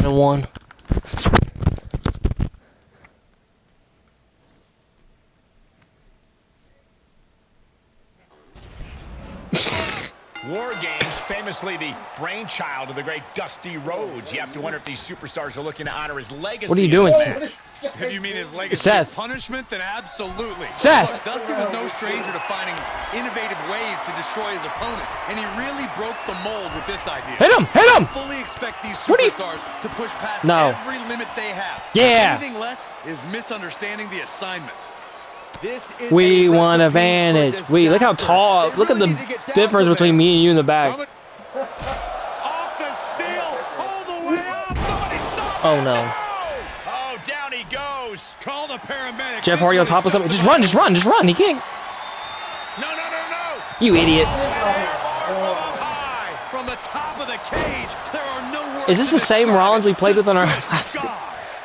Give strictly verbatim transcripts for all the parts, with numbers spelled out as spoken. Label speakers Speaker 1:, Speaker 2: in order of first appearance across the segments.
Speaker 1: seven and one.
Speaker 2: War Games, famously the brainchild of the great Dusty Rhodes. You have to wonder if these superstars are looking to honor his legacy.
Speaker 1: What are you doing, Seth?
Speaker 3: If you mean his legacy
Speaker 1: Seth.
Speaker 3: of punishment, then absolutely.
Speaker 1: Seth.
Speaker 3: Look, Dusty was no stranger to finding innovative ways to destroy his opponent, and he really broke the mold with this idea.
Speaker 1: Hit him! Hit him!
Speaker 3: I fully expect these
Speaker 1: What are you-
Speaker 3: superstars to push past
Speaker 1: No.
Speaker 3: every limit they have.
Speaker 1: Yeah.
Speaker 3: Anything less is misunderstanding the assignment.
Speaker 4: This is
Speaker 1: We
Speaker 4: a
Speaker 1: want
Speaker 4: recipe
Speaker 1: advantage.
Speaker 4: for
Speaker 1: We look how
Speaker 4: disaster.
Speaker 1: tall.
Speaker 4: They
Speaker 1: Look at
Speaker 4: really
Speaker 1: the
Speaker 4: need to get down
Speaker 1: difference
Speaker 4: to
Speaker 1: between
Speaker 4: them.
Speaker 1: me and you in the back.
Speaker 3: Summit. Off the steal, all the way up. Somebody stop
Speaker 1: Oh
Speaker 3: it.
Speaker 1: no.
Speaker 2: Oh, down he goes.
Speaker 3: Call the paramedics.
Speaker 1: Jeff
Speaker 3: This
Speaker 1: Hardy on
Speaker 3: one
Speaker 1: top of
Speaker 3: is
Speaker 1: something. Just run, just run, just run. He can't.
Speaker 3: No, no, no, no.
Speaker 1: You idiot.
Speaker 3: From up high, from the top of the cage, there are no words
Speaker 1: Is this
Speaker 3: to
Speaker 1: the same
Speaker 3: describe
Speaker 1: Rollins
Speaker 3: it.
Speaker 1: we played with on our
Speaker 3: Just
Speaker 1: last?
Speaker 3: God.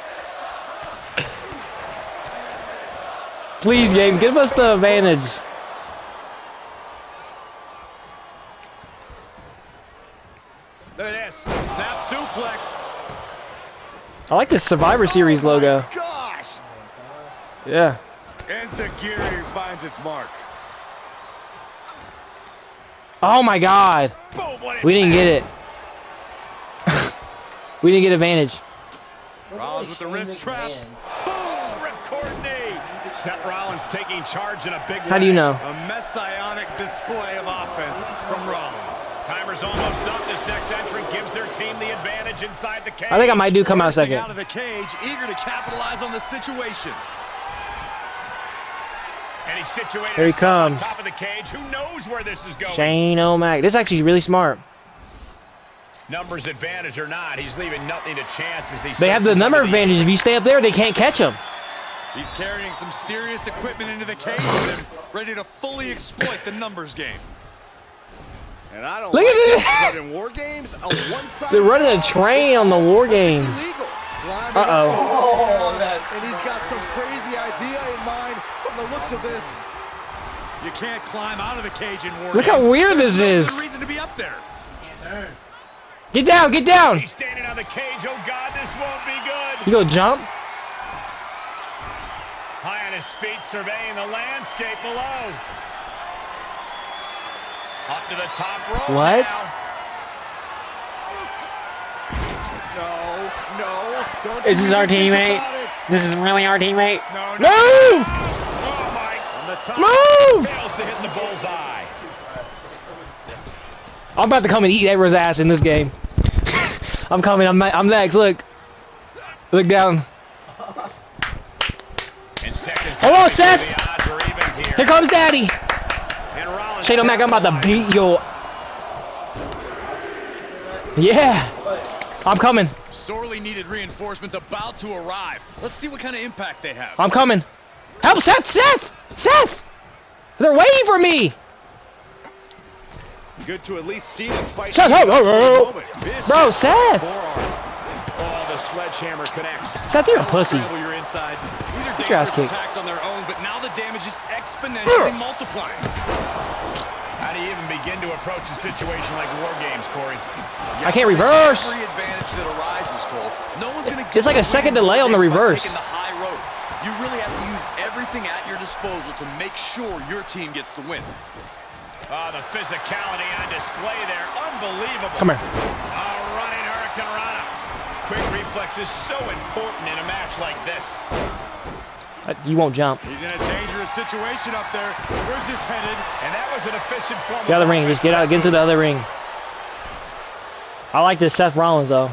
Speaker 1: Please, game, give us the advantage.
Speaker 2: Look at this. Snap suplex.
Speaker 1: I like this Survivor Series logo.
Speaker 2: Gosh.
Speaker 1: Yeah.
Speaker 3: Enziguri finds its mark.
Speaker 1: Oh my God.
Speaker 2: Boom, what
Speaker 1: We didn't get it. We didn't get advantage.
Speaker 3: Rollins with the wrist trap.
Speaker 2: Boom, ripcord knee. Seth Rollins taking charge in a big way.
Speaker 1: How do you know?
Speaker 3: A messianic display of offense from Rollins.
Speaker 2: Timer's almost up. This next entrant gives their team the advantage inside the cage.
Speaker 1: I think I might do come out
Speaker 3: Bursting
Speaker 1: second.
Speaker 3: out of the cage, eager to capitalize on the situation.
Speaker 2: And he's situated
Speaker 1: Here he
Speaker 2: himself on
Speaker 1: comes.
Speaker 2: top of the cage. Who knows where this is going?
Speaker 1: Shane O'Mac. This is actually really smart.
Speaker 2: Numbers advantage or not, he's leaving nothing to chance as he
Speaker 1: They have the
Speaker 2: surges
Speaker 1: number
Speaker 2: into the-
Speaker 1: advantage. If you stay up there, they can't catch him.
Speaker 3: He's carrying some serious equipment into the cage with him, ready to fully exploit the numbers game.
Speaker 4: And I don't
Speaker 1: Look
Speaker 4: like
Speaker 1: at
Speaker 4: it,
Speaker 1: this.
Speaker 4: but in war games, a one-sided
Speaker 1: They're running a train on the War Games.
Speaker 4: illegal. Climbing
Speaker 1: Uh-oh.
Speaker 4: up.
Speaker 5: Oh, that's
Speaker 4: And he's got some crazy idea in mind from the looks of this.
Speaker 3: You can't climb out of the cage in war
Speaker 1: Look how
Speaker 3: games.
Speaker 1: weird this
Speaker 3: There's no
Speaker 1: is.
Speaker 3: good reason to be up there.
Speaker 1: Get down, get down.
Speaker 2: He's standing on the cage. Oh, God, this won't be good.
Speaker 1: You go jump.
Speaker 2: High on his feet, surveying the landscape below. Up to the top rope
Speaker 1: What?
Speaker 2: now.
Speaker 4: No, no, don't
Speaker 1: Is this
Speaker 4: you
Speaker 1: our
Speaker 4: even think
Speaker 1: teammate?
Speaker 4: about it.
Speaker 1: This is really our teammate.
Speaker 3: No, no.
Speaker 1: Move!
Speaker 2: Oh, my.
Speaker 3: On the top.
Speaker 1: Move!
Speaker 2: Fails to hit the bullseye.
Speaker 1: I'm about to come and eat Edward's ass in this game. I'm coming. I'm I'm next. Look. Look down.
Speaker 2: In seconds,
Speaker 1: Hold on,
Speaker 2: the
Speaker 1: Seth.
Speaker 2: odds are even here.
Speaker 1: Here comes Daddy.
Speaker 2: And Rollins
Speaker 1: Shane O'Mac, I'm about to beat your. Yeah. I'm coming.
Speaker 3: Sorely needed reinforcements about to arrive. Let's see what kind of impact they have.
Speaker 1: I'm coming. Help, Seth! Seth! Seth! They're waiting for me!
Speaker 4: Good to at least see this fight.
Speaker 1: Seth, oh, oh,
Speaker 4: Moment.
Speaker 1: oh. Bro, Seth!
Speaker 2: Oh, the sledgehammer connects.
Speaker 1: Seth, you're a pussy.
Speaker 3: Scramble your insides. These are
Speaker 1: Get your ass
Speaker 3: dangerous
Speaker 1: kicked.
Speaker 3: attacks on their own, but now the damage is exponentially multiplying.
Speaker 2: How do you even begin to approach a situation like War Games, Corey?
Speaker 1: I can't reverse.
Speaker 3: Every advantage that arises, Cole. No one's gonna
Speaker 1: It's like a second delay on the reverse.
Speaker 3: Taking the high road. You really have to use everything at your disposal to make sure your team gets the win.
Speaker 2: Oh, the physicality on display there. Unbelievable.
Speaker 1: Come here.
Speaker 2: Oh, running Hurricane Rana. Quick reflex is so important in a match like this.
Speaker 1: Uh, You won't jump.
Speaker 3: He's in a dangerous situation up there. Where's this headed?
Speaker 2: And that was an efficient form
Speaker 1: Get out of the ring.
Speaker 2: offense.
Speaker 1: Just get out. Get into the other ring. I like this Seth Rollins, though.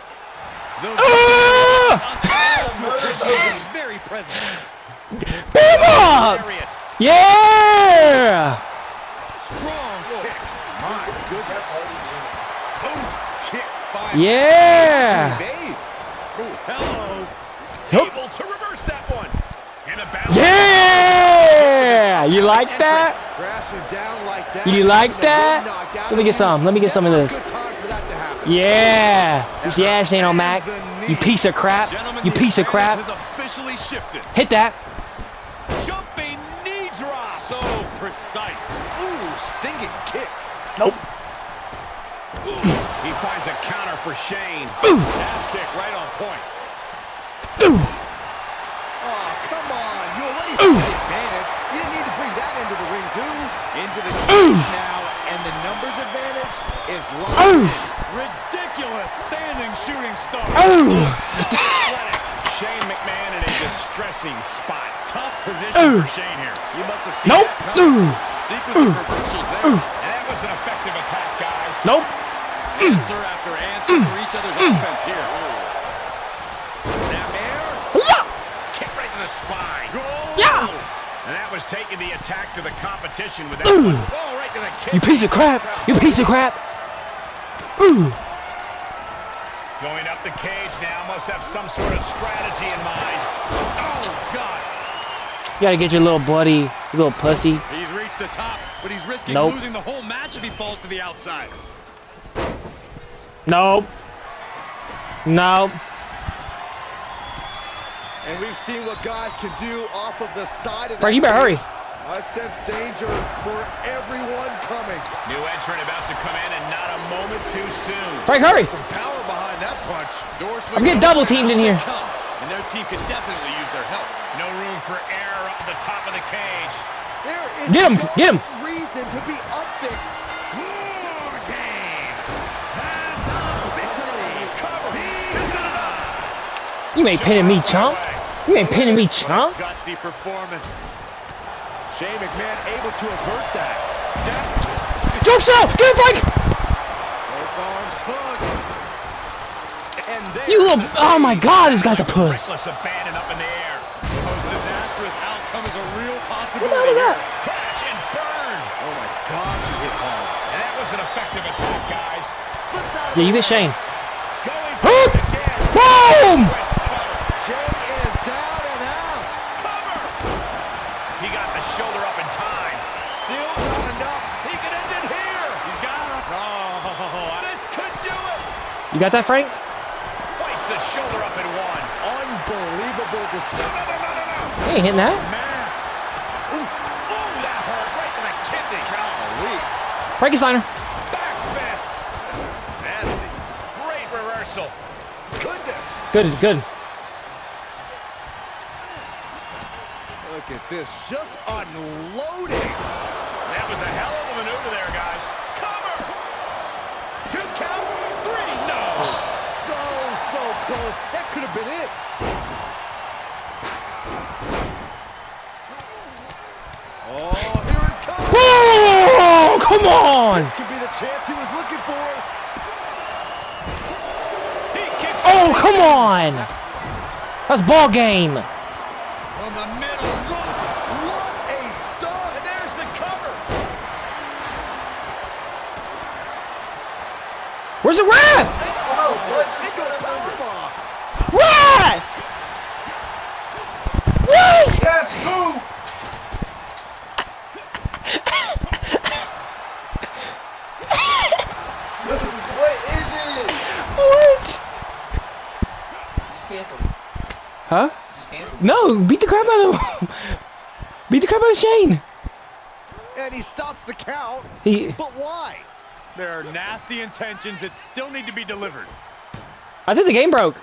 Speaker 1: Ah!
Speaker 3: Very present.
Speaker 1: Beat him up!
Speaker 2: Lariat.
Speaker 1: Yeah!
Speaker 3: Strong kick.
Speaker 4: My goodness.
Speaker 3: Oof. Kick finds
Speaker 1: Yeah!
Speaker 4: Dave.
Speaker 3: Oh, hello.
Speaker 1: Yup.
Speaker 2: Able to reverse that one. And a battle.
Speaker 1: Yeah! You like that?
Speaker 4: Crashing down like that.
Speaker 1: You like
Speaker 4: Having the
Speaker 1: that?
Speaker 4: wind knocked out
Speaker 1: Let me
Speaker 4: of
Speaker 1: get
Speaker 4: him.
Speaker 1: some. Let me get some of this.
Speaker 4: Good time for that to happen.
Speaker 1: Yeah! Yeah, Shane O'Mac. You piece of crap.
Speaker 3: Gentlemen,
Speaker 1: You
Speaker 3: the
Speaker 1: piece of
Speaker 3: advantage
Speaker 1: crap.
Speaker 3: has officially shifted.
Speaker 1: Hit that.
Speaker 3: Jumping knee drop. So precise.
Speaker 4: Ooh, stinging kick.
Speaker 1: Nope.
Speaker 2: He finds a counter for Shane.
Speaker 1: Ooh.
Speaker 3: Half kick right
Speaker 4: Into the cage now, and the numbers advantage is locked in.
Speaker 3: Ridiculous standing shooting star.
Speaker 2: Shane McMahon in a distressing spot. Tough position for Shane here. You must have seen
Speaker 1: Nope.
Speaker 2: that coming. Sequence of reversals there. And that was an effective attack, guys.
Speaker 1: Nope.
Speaker 3: Answer after answer for each other's offense here.
Speaker 2: Now there.
Speaker 1: Yeah.
Speaker 2: Kick right to the spine.
Speaker 1: Yeah.
Speaker 2: And that was taking the attack to the competition with that one. Oh, right to the kick.
Speaker 1: You piece of crap. You piece of crap. Ooh.
Speaker 2: Going up the cage now, must have some sort of strategy in mind. Oh, God.
Speaker 1: You gotta get your little buddy, your little pussy.
Speaker 3: He's reached the top, but he's risking
Speaker 1: Nope.
Speaker 3: losing the whole match if he falls to the outside.
Speaker 1: Nope. Nope.
Speaker 4: And we've seen what guys can do off of the side of that.
Speaker 1: Frank, you better hurry.
Speaker 4: cage. I sense danger for everyone coming.
Speaker 2: New entrant about to come in and not a moment too soon.
Speaker 1: Frank, hurry.
Speaker 4: Some power behind that punch.
Speaker 3: Doors
Speaker 1: I'm getting double teamed in here.
Speaker 3: come, and their team could definitely use their help.
Speaker 2: No room for error up the top of the cage.
Speaker 4: There is
Speaker 1: Get him,
Speaker 4: no
Speaker 1: get him.
Speaker 4: reason to be up there.
Speaker 2: War game has officially come. Is it enough?
Speaker 1: You ain't pinning me, chump. You ain't pinning me, chump.
Speaker 3: Gutsy performance.
Speaker 4: Shane McMahon able to avert that.
Speaker 1: Choke shot. Get him, Frank.
Speaker 4: Both arms hooked.
Speaker 2: And there
Speaker 1: You little. Oh my God, this guy's a puss.
Speaker 2: reckless abandon up in the air.
Speaker 3: The most disastrous outcome is a real
Speaker 1: What the hell
Speaker 3: possibility.
Speaker 1: is that?
Speaker 2: Crash and burn.
Speaker 4: Oh my gosh, he hit hard.
Speaker 2: And that was an effective attack, guys.
Speaker 4: Slips out.
Speaker 1: Yeah, you hit Shane.
Speaker 2: Going for
Speaker 1: Hook.
Speaker 2: it again.
Speaker 1: Boom.
Speaker 2: Twist cover.
Speaker 4: Jay is down and out.
Speaker 2: Cover. He got the shoulder up in time.
Speaker 4: Still not enough. He can end it here.
Speaker 3: He's got it. Oh,
Speaker 2: This could do it.
Speaker 1: You got that, Frank?
Speaker 2: Fights the shoulder up in one.
Speaker 4: Unbelievable display.
Speaker 2: No, no, no, no, no.
Speaker 1: He ain't hitting that.
Speaker 2: Man. Oof. Ooh, that hurt right to the kidney. Golly.
Speaker 1: Frankie Steiner.
Speaker 2: Back fist. Nasty. Great reversal.
Speaker 4: Goodness.
Speaker 1: Good, good.
Speaker 4: Look at this. Just unloading.
Speaker 2: That was a hell of a maneuver there, guys. Cover. Two count. Three. No.
Speaker 4: So, so close. That could have been it. Oh, here it comes.
Speaker 1: Oh, come on.
Speaker 4: This could be the chance he was looking for.
Speaker 2: He kicks.
Speaker 1: Oh, come on. That's ball game.
Speaker 3: from the middle rope.
Speaker 4: What a start.
Speaker 2: And there's the cover.
Speaker 1: Where's the ref?
Speaker 4: Oh, what? Into a powerbomb.
Speaker 1: Ref! What?
Speaker 5: What is it?
Speaker 1: What?
Speaker 5: Just cancel.
Speaker 1: Huh?
Speaker 5: Just cancel.
Speaker 1: No, beat the crap out of him. Beat the crap out of Shane.
Speaker 4: And he stops the count.
Speaker 1: He,
Speaker 4: But why?
Speaker 3: There are nasty intentions that still need to be delivered.
Speaker 1: I think the game broke.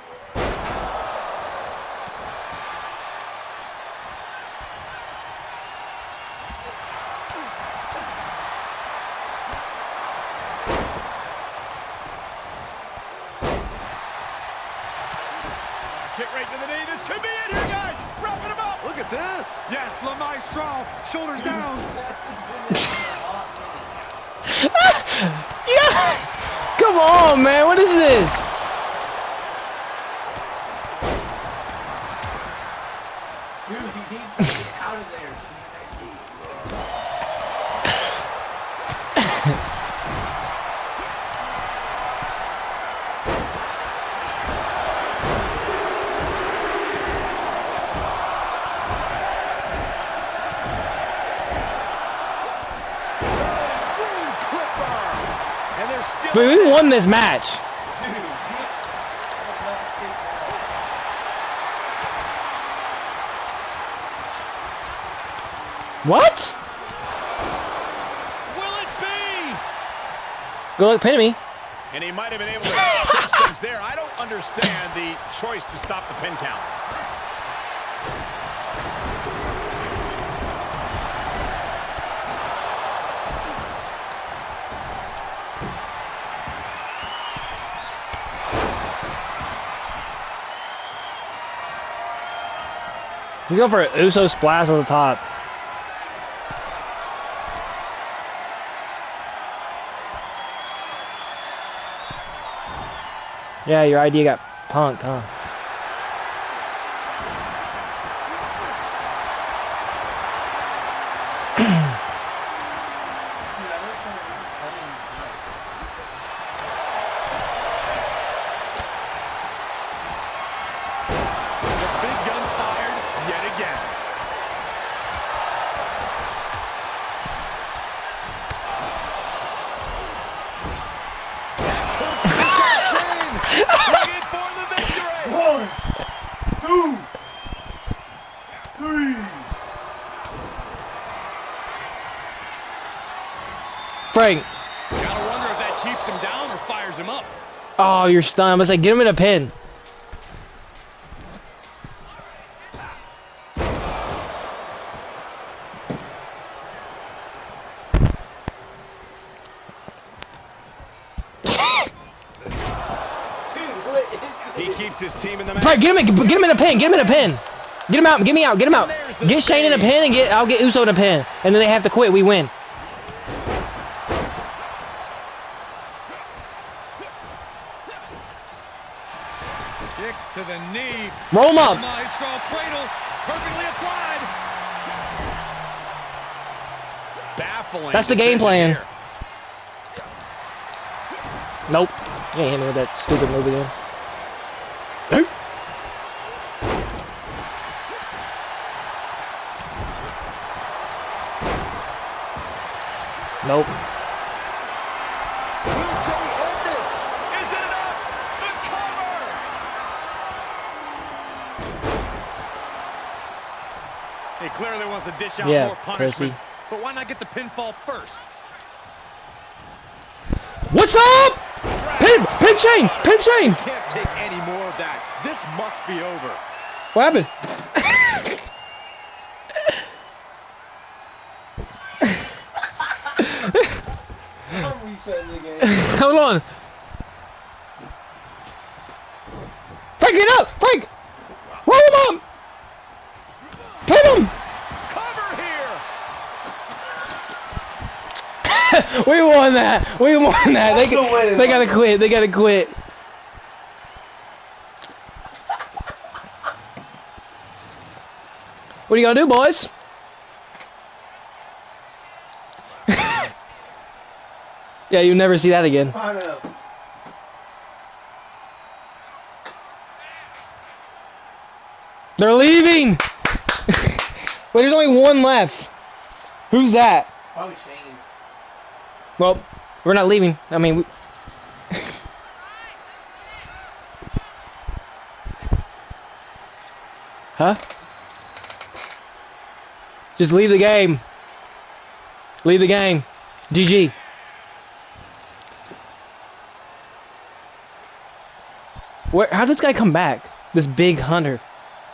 Speaker 2: Kick right to the knee. This could be it here, guys. Wrapping him up.
Speaker 4: Look at this.
Speaker 3: Yes, La Maestro, shoulders down.
Speaker 1: Yeah. Come on, man. What is this?
Speaker 5: Dude, he needs to get out of there.
Speaker 4: Wing clipper.
Speaker 2: And they're still.
Speaker 1: But we won this match.
Speaker 5: Dude, he...
Speaker 1: What?
Speaker 2: Will it be?
Speaker 1: Go pin me.
Speaker 2: And he might have been able to change things there. I don't understand the choice to stop the pin count.
Speaker 1: He's going for an Uso splash on the top. Yeah, your idea got punked, huh? Frank.
Speaker 3: Gotta wonder if that keeps him down or fires him up.
Speaker 1: Oh, you're stunned. I was like, get him in a pin.
Speaker 3: He keeps his team in the match.
Speaker 1: Frank, get him in, get him in a pin. Get him in a pin. Get him out. Get me out. Get him out. Get Shane in a pin and get. I'll get Uso in a pin, and then they have to quit. We win.
Speaker 3: Kick to the knee.
Speaker 1: Roll him up.
Speaker 3: Maestro cradle, perfectly applied. Baffling.
Speaker 1: That's the game plan.
Speaker 3: Here.
Speaker 1: Nope. You ain't hit me with that stupid move again. Nope. Nope.
Speaker 4: Will Jay end this?
Speaker 3: Is it enough? The cover. He clearly wants to dish out
Speaker 1: Yeah,
Speaker 3: more punishment,
Speaker 1: pussy.
Speaker 3: but why not get the pinfall first?
Speaker 1: What's up? Pin, pin Shane, pin Shane.
Speaker 4: Can't take any more of that. This must be over.
Speaker 1: What happened?
Speaker 5: I'm resetting the game.
Speaker 1: Hold on. Frank, get up! Frank! Roll him up! Pin him!
Speaker 3: Cover here.
Speaker 1: We won that. We won that. They,
Speaker 5: That's a win.
Speaker 1: they gotta quit. They gotta quit. What are you gonna do, boys? Yeah, you'll never see that again.
Speaker 5: I know.
Speaker 1: They're leaving! Wait, there's only one left. Who's that?
Speaker 5: Probably Shane.
Speaker 1: Well, we're not leaving. I mean, we huh? Just leave the game. Leave the game. G G. Where? How did this guy come back? This big hunter.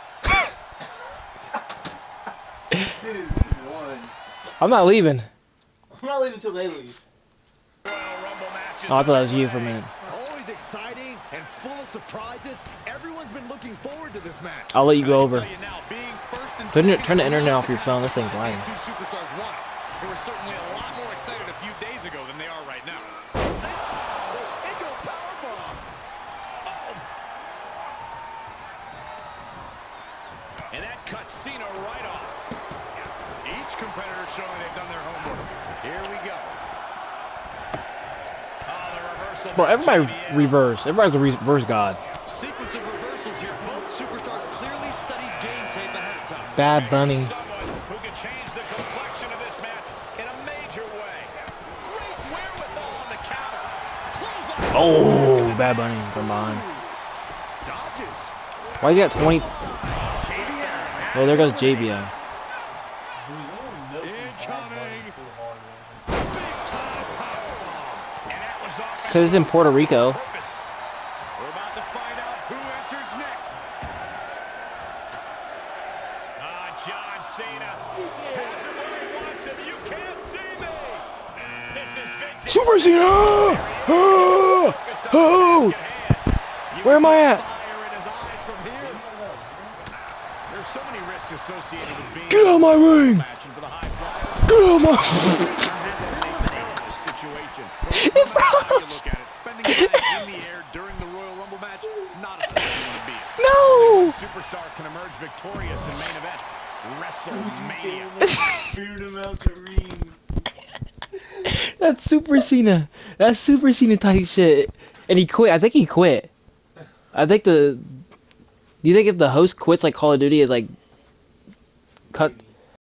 Speaker 5: Dude, you won.
Speaker 1: I'm not leaving.
Speaker 5: I'm not leaving until they leave.
Speaker 1: Oh, I thought that was you for a minute.
Speaker 4: Always exciting and full of surprises. Everyone's been looking forward to this match.
Speaker 1: I'll let you go over.
Speaker 3: Tell you now, being first and
Speaker 1: Turn, it-
Speaker 3: second
Speaker 1: turn the
Speaker 3: is
Speaker 1: internet
Speaker 3: no
Speaker 1: off your phone. This thing's
Speaker 3: these
Speaker 1: lagging.
Speaker 3: two superstars won. They were certainly a lot more excited a few days ago than they are right now.
Speaker 4: Into a powerbomb.
Speaker 3: And that cuts Cena right off. Each competitor showing they've done their homework. Here we go. Oh, the reversal.
Speaker 1: Bro, everybody reverse. Everybody's a reverse god.
Speaker 3: Sequence of reversals here. Both superstars clearly studied game tape ahead of time.
Speaker 1: Bad Bunny.
Speaker 2: Someone who can change the complexion of this match in a major way. Great wherewithal on the counter. Close
Speaker 1: Oh, Bad Bunny from behind.
Speaker 3: Dodges.
Speaker 1: Why you got twenty? Oh, there goes J B I.
Speaker 3: Incoming.
Speaker 1: Because it's in Puerto Rico.
Speaker 3: We're about to find out who enters next. Ah, John Cena has it where he wants him. You can't see me. This is vintage.
Speaker 1: Super Cena! Oh! Oh! Where am I at?
Speaker 3: Fire in his eyes from here.
Speaker 2: There's so many risks
Speaker 3: associated with being
Speaker 1: Get out of my ring!
Speaker 3: match and for the high flyers.
Speaker 1: Get out of my
Speaker 3: Situation. No matter how you look at it, spending time in the air during the Royal Rumble match, not a spot you want to be in.
Speaker 1: No!
Speaker 3: Only one superstar can emerge victorious in main event. WrestleMania.
Speaker 5: Cleared him out the ring.
Speaker 1: That's Super Cena. That's Super Cena type shit. And he quit. I think he quit. I think the. Do you think if the host quits like Call of Duty, it like cut